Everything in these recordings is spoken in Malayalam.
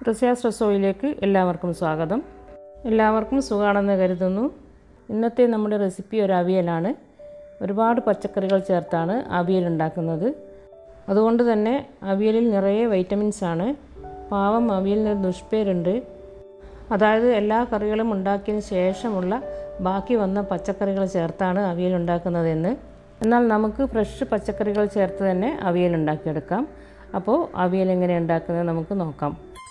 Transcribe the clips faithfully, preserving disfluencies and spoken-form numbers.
Razia's Razoie എല്ലാവർക്കും സ്വാഗതം. എല്ലാവർക്കും സുഖമാണെന്ന് കരുതുന്നു. ഇന്നത്തെ നമ്മുടെ റെസിപ്പി ഒരു അവിയലാണ്. ഒരുപാട് പച്ചക്കറികൾ ചേർത്താണ് അവിയൽ ഉണ്ടാക്കുന്നത്. അതുകൊണ്ട് തന്നെ അവിയലിൽ നിറയെ വൈറ്റമിൻസ് ആണ്. പാവം അവിയലിന് ദുഷ്പേരുണ്ട്. അതായത് എല്ലാ കറികളും ഉണ്ടാക്കിയതിന് ശേഷമുള്ള ബാക്കി വന്ന പച്ചക്കറികൾ ചേർത്താണ് അവിയൽ ഉണ്ടാക്കുന്നതെന്ന്. എന്നാൽ നമുക്ക് ഫ്രഷ് പച്ചക്കറികൾ ചേർത്ത് തന്നെ അവിയൽ ഉണ്ടാക്കിയെടുക്കാം. അപ്പോൾ അവിയൽ എങ്ങനെ ഉണ്ടാക്കുന്നത് നമുക്ക് നോക്കാം.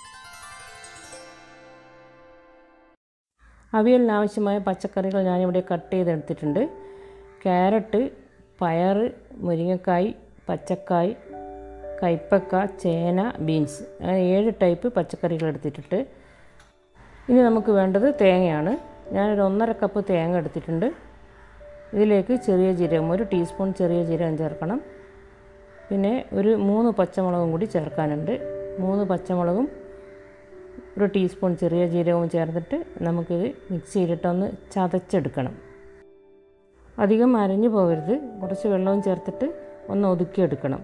അവിയലിന് ആവശ്യമായ പച്ചക്കറികൾ ഞാനിവിടെ കട്ട് ചെയ്തെടുത്തിട്ടുണ്ട്. ക്യാരറ്റ്, പയർ, മുരിങ്ങക്കായ്, പച്ചക്കായ്, കൈപ്പക്ക, ചേന, ബീൻസ്, അങ്ങനെ ഏഴ് ടൈപ്പ് പച്ചക്കറികൾ എടുത്തിട്ടുണ്ട്. ഇനി നമുക്ക് വേണ്ടത് തേങ്ങയാണ്. ഞാനൊരു ഒന്നര കപ്പ് തേങ്ങ എടുത്തിട്ടുണ്ട്. ഇതിലേക്ക് ചെറിയ ജീരകം, ഒരു ടീസ്പൂൺ ചെറിയ ജീരകം ചേർക്കണം. പിന്നെ ഒരു മൂന്ന് പച്ചമുളകും കൂടി ചേർക്കാനുണ്ട്. മൂന്ന് പച്ചമുളകും ഒരു ടീസ്പൂൺ ചെറിയ ജീരകവും ചേർത്തിട്ട് നമുക്കിത് മിക്സിയിലിട്ടൊന്ന് ചതച്ചെടുക്കണം. അധികം അരഞ്ഞു പോകരുത്. കുറച്ച് വെള്ളവും ചേർത്തിട്ട് ഒന്ന് ഒതുക്കിയെടുക്കണം.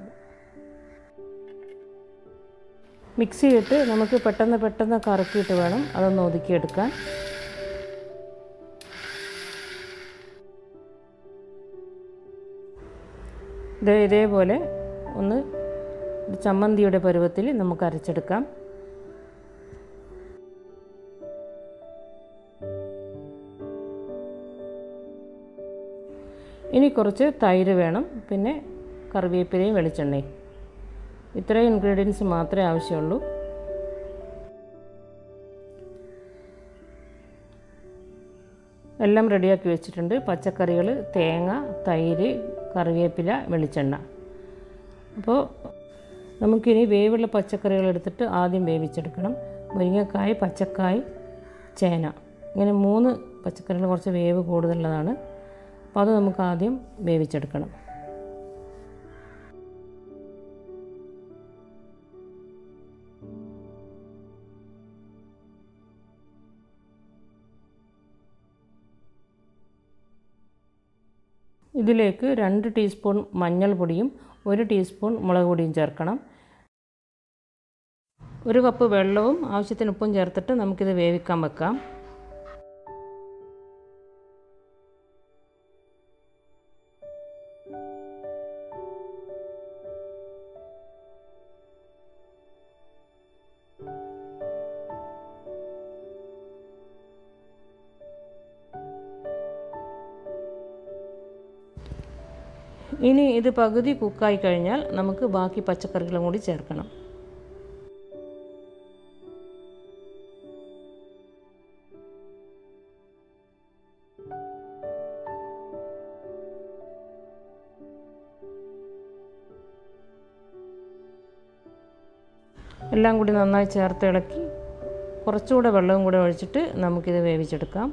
മിക്സിയിട്ട് നമുക്ക് പെട്ടെന്ന് പെട്ടെന്ന് കറക്കിയിട്ട് വേണം അതൊന്ന് ഒതുക്കിയെടുക്കാൻ. ഇത് ഇതേപോലെ ഒന്ന് ചമ്മന്തിയുടെ പരുവത്തിൽ നമുക്ക് അരച്ചെടുക്കാം. ഇനി കുറച്ച് തൈര് വേണം, പിന്നെ കറിവേപ്പിലയും വെളിച്ചെണ്ണയും. ഇത്രയും ഇൻഗ്രീഡിയൻസ് മാത്രമേ ആവശ്യമുള്ളൂ. എല്ലാം റെഡിയാക്കി വെച്ചിട്ടുണ്ട്. പച്ചക്കറികൾ, തേങ്ങ, തൈര്, കറിവേപ്പില, വെളിച്ചെണ്ണ. അപ്പോൾ നമുക്കിനി വേവുള്ള പച്ചക്കറികൾ എടുത്തിട്ട് ആദ്യം വേവിച്ചെടുക്കണം. മുരിങ്ങക്കായ്, പച്ചക്കായ്, ചേന, ഇങ്ങനെ മൂന്ന് പച്ചക്കറികൾ കുറച്ച് വേവ് കൂടുതലുള്ളതാണ്. അപ്പോൾ അത് നമുക്ക് ആദ്യം വേവിച്ചെടുക്കണം. ഇതിലേക്ക് രണ്ട് ടീസ്പൂൺ മഞ്ഞൾപ്പൊടിയും ഒരു ടീസ്പൂൺ മുളക് പൊടിയും ചേർക്കണം. ഒരു കപ്പ് വെള്ളവും ആവശ്യത്തിന് ഉപ്പും ചേർത്തിട്ട് നമുക്കിത് വേവിക്കാൻ വെക്കാം. ഇനി ഇത് പകുതി കുക്കായി കഴിഞ്ഞാൽ നമുക്ക് ബാക്കി പച്ചക്കറികളും കൂടി ചേർക്കണം. എല്ലാം കൂടി നന്നായി ചേർത്ത് ഇളക്കി കുറച്ചുകൂടെ വെള്ളവും കൂടെ ഒഴിച്ചിട്ട് നമുക്കിത് വേവിച്ചെടുക്കാം.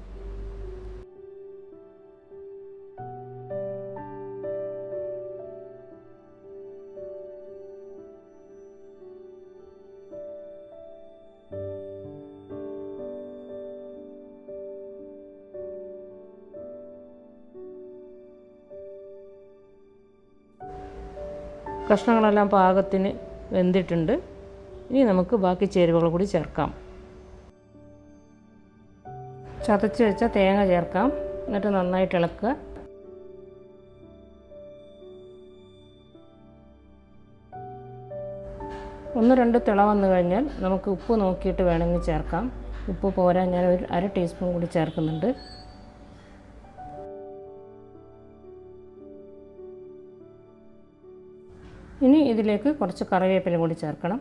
കഷ്ണങ്ങളെല്ലാം പാകത്തിന് വെന്തിട്ടുണ്ട്. ഇനി നമുക്ക് ബാക്കി ചേരുവകൾ കൂടി ചേർക്കാം. ചതച്ച് വെച്ച തേങ്ങ ചേർക്കാം. എന്നിട്ട് നന്നായിട്ട് ഇളക്കുക. ഒന്ന് രണ്ട് തിള വന്നു കഴിഞ്ഞാൽ നമുക്ക് ഉപ്പ് നോക്കിയിട്ട് വേണമെങ്കിൽ ചേർക്കാം. ഉപ്പ് പോരാ, ഞാൻ ഒരു അര ടീസ്പൂൺ കൂടി ചേർക്കുന്നുണ്ട്. ഇനി ഇതിലേക്ക് കുറച്ച് കറിവേപ്പില കൂടി ചേർക്കണം.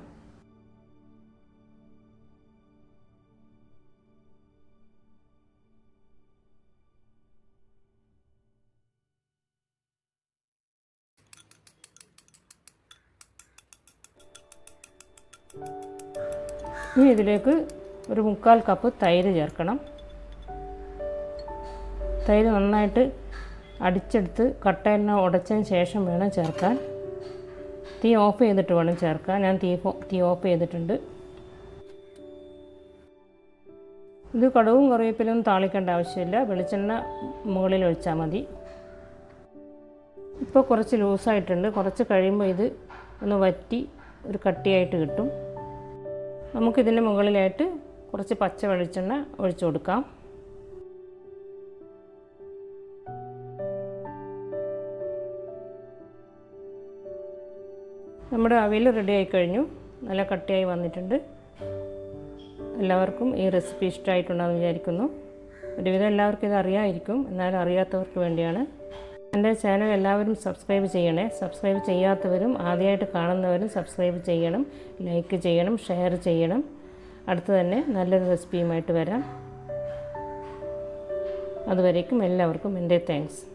ഇനി ഇതിലേക്ക് ഒരു മുക്കാൽ കപ്പ് തൈര് ചേർക്കണം. തൈര് നന്നായിട്ട് അടിച്ചെടുത്ത് കട്ടയെല്ലാം ഉടച്ചതിന് ശേഷം വേണം ചേർക്കാൻ. തീ ഓഫ് ചെയ്തിട്ട് വേണം ചേർക്കാൻ. ഞാൻ തീ തീ ഓഫ് ചെയ്തിട്ടുണ്ട്. ഇത് കടുവും കറിവേപ്പിലൊന്നും താളിക്കേണ്ട ആവശ്യമില്ല. വെളിച്ചെണ്ണ മുകളിൽ ഒഴിച്ചാൽ മതി. ഇപ്പോൾ കുറച്ച് ലൂസായിട്ടുണ്ട്. കുറച്ച് കഴിയുമ്പോൾ ഇത് ഒന്ന് വറ്റി ഒരു കട്ടിയായിട്ട് കിട്ടും. നമുക്കിതിൻ്റെ മുകളിലായിട്ട് കുറച്ച് പച്ച വെളിച്ചെണ്ണ ഒഴിച്ചു കൊടുക്കാം. നമ്മുടെ അവിയൽ റെഡി ആയി കഴിഞ്ഞു. നല്ല കട്ടിയായി വന്നിട്ടുണ്ട്. എല്ലാവർക്കും ഈ റെസിപ്പി ഇഷ്ടമായിട്ടുണ്ടെന്ന് വിചാരിക്കുന്നു. ഒരുവിധം എല്ലാവർക്കും ഇത് അറിയാമായിരിക്കും, എന്നാലും അറിയാത്തവർക്ക് വേണ്ടിയാണ്. എൻ്റെ ചാനൽ എല്ലാവരും സബ്സ്ക്രൈബ് ചെയ്യണേ. സബ്സ്ക്രൈബ് ചെയ്യാത്തവരും ആദ്യമായിട്ട് കാണുന്നവരും സബ്സ്ക്രൈബ് ചെയ്യണം, ലൈക്ക് ചെയ്യണം, ഷെയർ ചെയ്യണം. അടുത്ത് തന്നെ നല്ലൊരു റെസിപ്പിയുമായിട്ട് വരാം. അതുവരേക്കും എല്ലാവർക്കും എൻ്റെ താങ്ക്സ്.